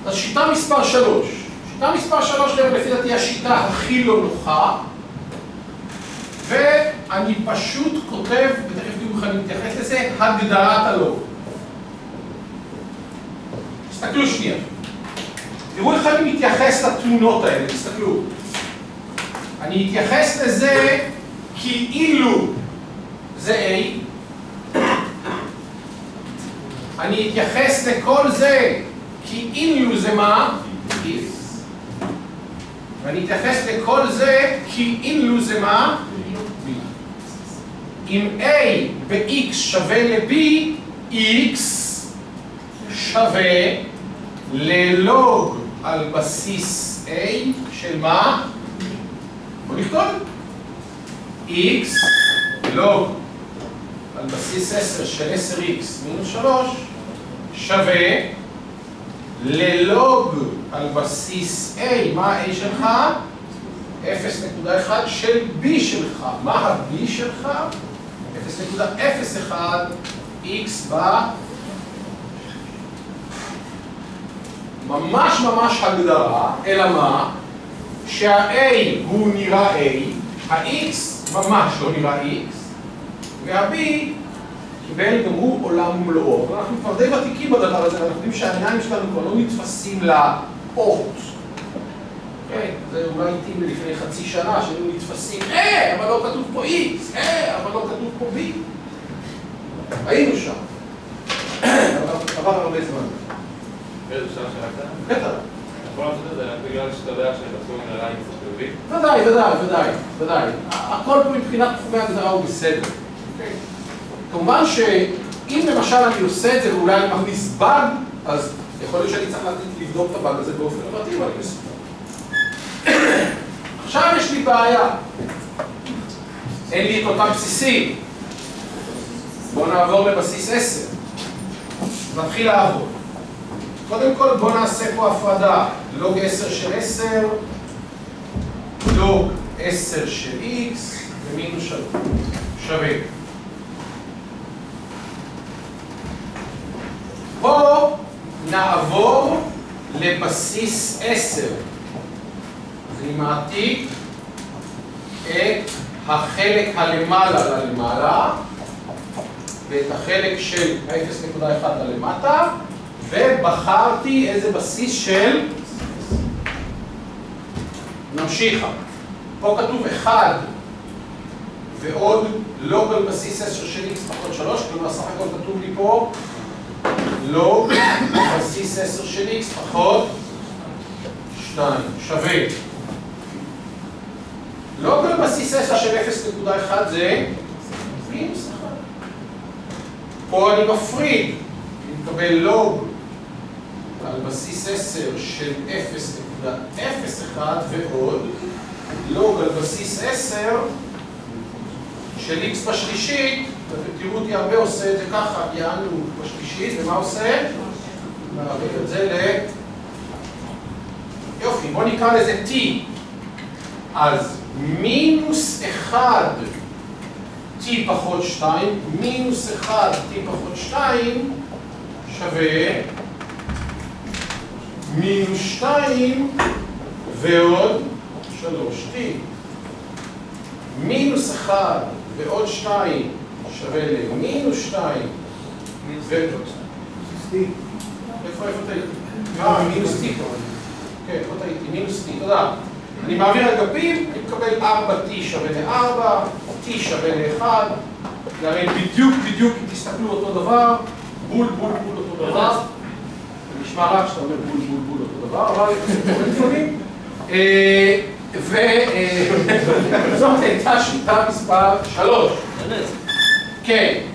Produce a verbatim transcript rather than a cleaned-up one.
אז שיטה מספר שלוש. שיטה מספר שלוש לפי דעתי השיטה הכי לא נוחה, ואני פשוט כותב, ותכף תראו איך אני מתייחס לזה, הגדרת הלוג. תסתכלו שנייה. תראו איך אני מתייחס לתמונות האלה, תסתכלו. אני אתייחס לזה כאילו זה A. אני אתייחס לכל זה כאילו זה מה? X. ואני אתייחס לכל זה כאילו זה מה? B. אם A ב-X שווה ל-B, X שווה ללוג על בסיס A של מה? בוא נכתוב X לוג על בסיס עשר של עשר איקס מינוס שלוש שווה ללוג על בסיס A, מה ה-A שלך? אפס נקודה אחת של B שלך. מה ה-B שלך? אפס נקודה אפס אחת X ב... ממש ממש הגדרה, אלא מה? שה-A הוא נראה A, ה-X ממש לא נראה X, וה-B קיבל גם הוא עולם ומלואו. אנחנו כבר די ותיקים בדבר הזה, ואנחנו יודעים שהעיניים שלנו כבר לא נתפסים לאות. אוקיי? זה אולי איתי מלפני חצי שנה, שהיינו נתפסים, אה, אבל לא כתוב פה X, אה, אבל לא כתוב פה B. היינו שם. עבר הרבה זמן. באיזה שעה שאלה? בטח. יכול לעשות את זה רק בגלל שאתה יודע שבתחום נראה עם זה חיובי? ודאי, ודאי, ודאי, ודאי. הכל פה מבחינת תחומי הגדרה הוא בסדר. כמובן שאם למשל אני עושה את זה ואולי אני מכניס באג, אז יכול להיות שאני צריך לבדוק את הבאג הזה באופן פרטי, ואני מספר. עכשיו יש לי בעיה. אין לי את אותם בסיסים. בואו נעבור לבסיס עשר. נתחיל לעבוד. קודם כל בואו נעשה פה הפרדה. לוג עשר של עשר, לוג עשר של x ומינוס שלוש. שווה. פה נעבור לבסיס עשר. אז אני מעתיק את החלק הלמעלה ללמעלה ואת החלק של אפס נקודה אחת הלמטה, ובחרתי איזה בסיס של... נמשיך. פה כתוב אחד ועוד לוג על בסיס עשר של x פחות שלוש, כלומר סך הכל כתוב לי פה לוג על בסיס עשר של x פחות שתיים, שווה. לוג על בסיס עשר של אפס נקודה אחת זה מינוס אחד. פה אני מפריד, אני מקבל לוג על בסיס עשר של אפס נקודה אפס אחת ועוד לוג על בסיס עשר של x בשלישית, ואתם תראו אותי הרבה עושה את זה ככה, יענו בשלישית, ומה עושה? מעביר את זה ל... יופי, בואו נקרא לזה t. אז מינוס אחד t פחות שתיים, מינוס אחד t פחות שתיים שווה מינוס שתיים ועוד שלוש t. מינוס אחד ועוד שתיים שווה למינוס שתיים ועוד t. איפה איפה טעיתי? אה, מינוס t. כן, איפה טעיתי? מינוס t, תודה. אני מעביר אגפים, אני מקבל ארבע t שווה ל-ארבע, t שווה ל-אחד. זה הרי בדיוק בדיוק, אם תסתכלו אותו דבר, בול בול בול אותו דבר. זה נשמע רק שאתה אומר בול בול בול אותו דבר, אבל לפעמים. וזאת הייתה שיטה מספר שלוש. כן.